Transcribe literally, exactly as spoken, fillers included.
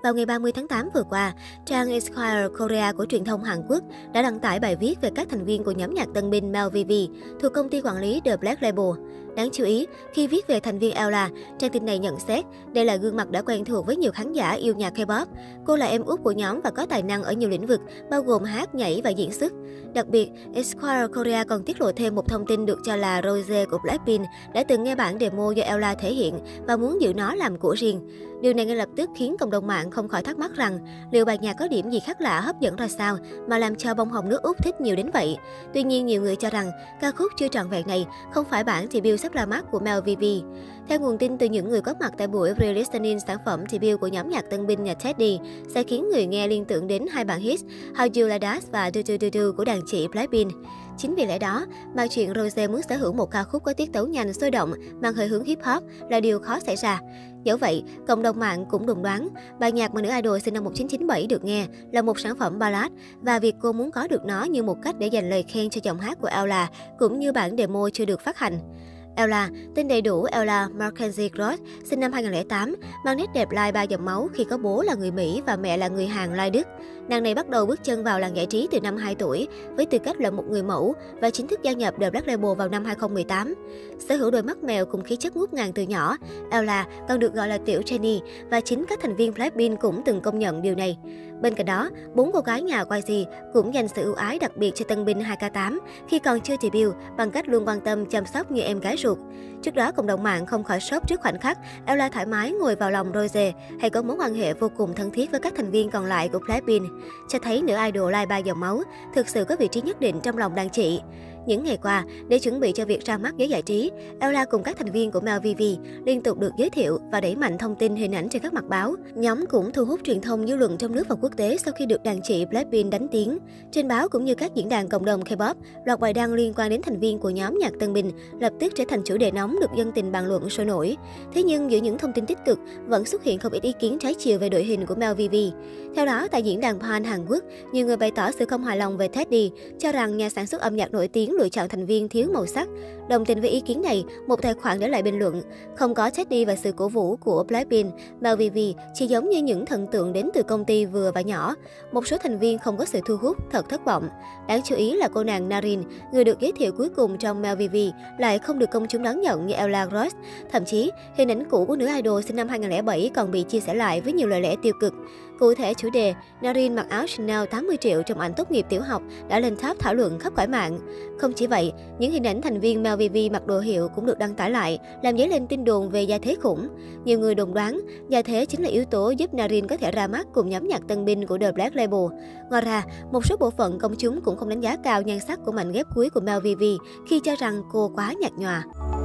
Vào ngày ba mươi tháng tám vừa qua, trang Esquire Korea của truyền thông Hàn Quốc đã đăng tải bài viết về các thành viên của nhóm nhạc tân binh Melvv thuộc công ty quản lý The Black Label. Đáng chú ý, khi viết về thành viên Ella, trang tin này nhận xét đây là gương mặt đã quen thuộc với nhiều khán giả yêu nhạc K-pop. Cô là em út của nhóm và có tài năng ở nhiều lĩnh vực, bao gồm hát, nhảy và diễn xuất. Đặc biệt, Esquire Korea còn tiết lộ thêm một thông tin được cho là Rose của Blackpink đã từng nghe bản demo do Ella thể hiện và muốn giữ nó làm của riêng. Điều này ngay lập tức khiến cộng đồng mạng không khỏi thắc mắc rằng liệu bài nhạc có điểm gì khác lạ hấp dẫn ra sao mà làm cho bông hồng nước Úc thích nhiều đến vậy. Tuy nhiên, nhiều người cho rằng ca khúc chưa trọn vẹn này không phải bản debut sắp ra mắt của Melvv. Theo nguồn tin từ những người có mặt tại buổi re-listening sản phẩm debut của nhóm nhạc tân binh nhà Teddy sẽ khiến người nghe liên tưởng đến hai bản hit How You Like That và Do Do Do Do của đàn chị Blackpink. Chính vì lẽ đó mà chuyện Rose muốn sở hữu một ca khúc có tiết tấu nhanh, sôi động, mang hơi hướng hip hop là điều khó xảy ra. Dẫu vậy, cộng đồng mạng cũng đồn đoán bài nhạc mà nữ idol sinh năm một nghìn chín trăm chín mươi bảy được nghe là một sản phẩm ballad và việc cô muốn có được nó như một cách để dành lời khen cho giọng hát của Ella cũng như bản demo chưa được phát hành. Ella, tên đầy đủ Ella Mackenzie Ross, sinh năm hai nghìn không trăm lẻ tám, mang nét đẹp lai ba dòng máu khi có bố là người Mỹ và mẹ là người Hàn lai Đức. Nàng này bắt đầu bước chân vào làng giải trí từ năm hai tuổi với tư cách là một người mẫu và chính thức gia nhập The Black Label vào năm hai nghìn không trăm mười tám. Sở hữu đôi mắt mèo cùng khí chất ngút ngàn từ nhỏ, Ella còn được gọi là tiểu Jennie và chính các thành viên Blackpink cũng từng công nhận điều này. Bên cạnh đó, bốn cô gái nhà Y G cũng dành sự ưu ái đặc biệt cho tân binh hai K tám khi còn chưa debut bằng cách luôn quan tâm chăm sóc như em gái ruột. Trước đó, cộng đồng mạng không khỏi sốc trước khoảnh khắc Ella thoải mái ngồi vào lòng Rose hay có mối quan hệ vô cùng thân thiết với các thành viên còn lại của Blackpink, cho thấy nữ idol lai ba dòng máu thực sự có vị trí nhất định trong lòng đàn chị. Những ngày qua, để chuẩn bị cho việc ra mắt giới giải trí, Ella cùng các thành viên của Melvv liên tục được giới thiệu và đẩy mạnh thông tin hình ảnh trên các mặt báo. Nhóm cũng thu hút truyền thông dư luận trong nước và quốc tế sau khi được đàn chị Blackpink đánh tiếng. Trên báo cũng như các diễn đàn cộng đồng K-pop, loạt bài đăng liên quan đến thành viên của nhóm nhạc tân binh lập tức trở thành chủ đề nóng được dân tình bàn luận sôi nổi. Thế nhưng giữa những thông tin tích cực, vẫn xuất hiện không ít ý kiến trái chiều về đội hình của Melvv. Theo đó, tại diễn đàn Pan Hàn Quốc, nhiều người bày tỏ sự không hài lòng về Teddy, cho rằng nhà sản xuất âm nhạc nổi tiếng lựa chọn thành viên thiếu màu sắc. Đồng tình với ý kiến này, một tài khoản để lại bình luận: không có Teddy và sự cổ vũ của Blackpink, Melvv chỉ giống như những thần tượng đến từ công ty vừa và nhỏ. Một số thành viên không có sự thu hút, thật thất vọng. Đáng chú ý là cô nàng Narin, người được giới thiệu cuối cùng trong Melvv, lại không được công chúng đón nhận như Ella Ross. Thậm chí, hình ảnh cũ của nữ idol sinh năm hai nghìn không trăm lẻ bảy còn bị chia sẻ lại với nhiều lời lẽ tiêu cực. Cụ thể, chủ đề Narin mặc áo Chanel tám mươi triệu trong ảnh tốt nghiệp tiểu học đã lên top thảo luận khắp cõi mạng. Không chỉ vậy, những hình ảnh thành viên Melvv mặc đồ hiệu cũng được đăng tải lại, làm dấy lên tin đồn về gia thế khủng. Nhiều người đồn đoán gia thế chính là yếu tố giúp Narin có thể ra mắt cùng nhóm nhạc tân binh của The Black Label. Ngoài ra, một số bộ phận công chúng cũng không đánh giá cao nhan sắc của mảnh ghép cuối của Melvv khi cho rằng cô quá nhạt nhòa.